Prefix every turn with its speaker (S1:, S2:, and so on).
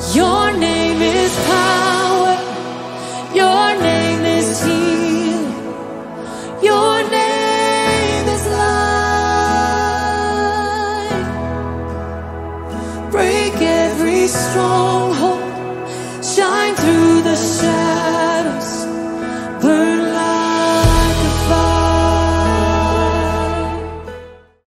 S1: Your name is power. Your name is healing. Your name is life. Break every stronghold.